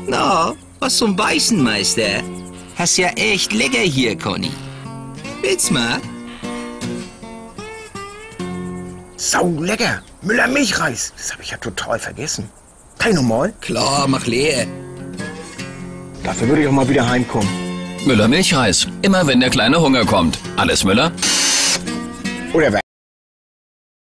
Na, was zum Beißen, Meister? Hast ja echt lecker hier, Conny. Willst mal? Sau lecker. Müller Milchreis. Das habe ich ja total vergessen. Kein normal? Klar, mach leer. Dafür würde ich auch mal wieder heimkommen. Müller Milchreis. Immer wenn der kleine Hunger kommt. Alles Müller? Oder was?